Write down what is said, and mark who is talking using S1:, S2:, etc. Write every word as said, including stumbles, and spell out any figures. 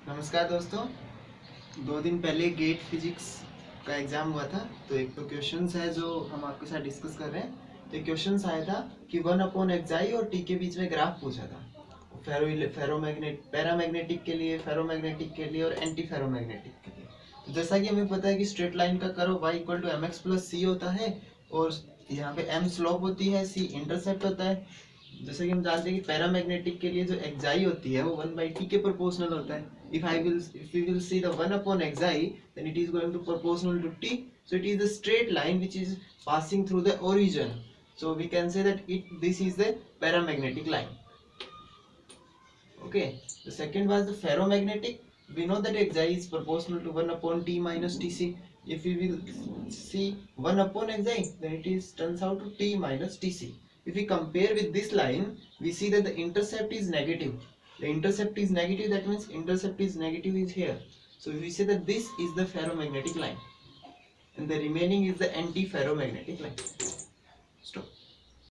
S1: नमस्कार दोस्तों। दो दिन पहले गेट फिजिक्स का एग्जाम हुआ था, तो एक तो क्वेश्चंस है जो हम आपके साथ डिस्कस कर रहे हैं। तो एक क्वेश्चंस आया था कि वन अपॉन एक्साई और टी के बीच में ग्राफ पूछा था, फेरो फेरोमैग्नेट पैरामैग्नेटिक के लिए, फेरोमैग्नेटिक के लिए और एंटी फेरोमैग्नेटिक के लिए। तो जैसा कि हमें पता है कि स्ट्रेट लाइन का curve y equal to M X plus C होता है और यहाँ पे m स्लोप होती है, c इंटरसेप्ट होता है। जैसे कि हम जानते हैं कि पैरामैग्नेटिक के लिए जो एक्साई होती है वो वन बाई टी के प्रोपोर्शनल होता है। If I will if we will see the one upon xi, then it is going to proportional to t. So it is the straight line which is passing through the origin. So we can say that it this is the paramagnetic line. Okay. The second was the ferromagnetic. We know that xi is proportional to one upon t minus tc. If we will see one upon xi, then it is turns out to t minus tc. If we compare with this line, we see that the intercept is negative. The intercept is negative, that means intercept is negative is here. So we say that this is the ferromagnetic line and the remaining is the anti-ferromagnetic line. Stop.